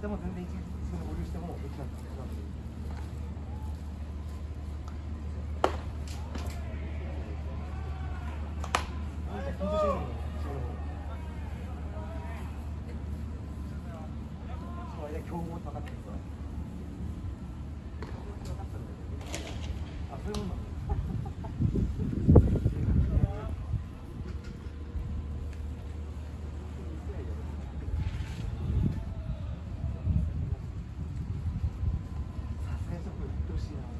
も全然一日で保留してもできなくて。競合と分かってるんですよ。あ、そういうもんなんだ。さすがにちょっと言ってほしいな。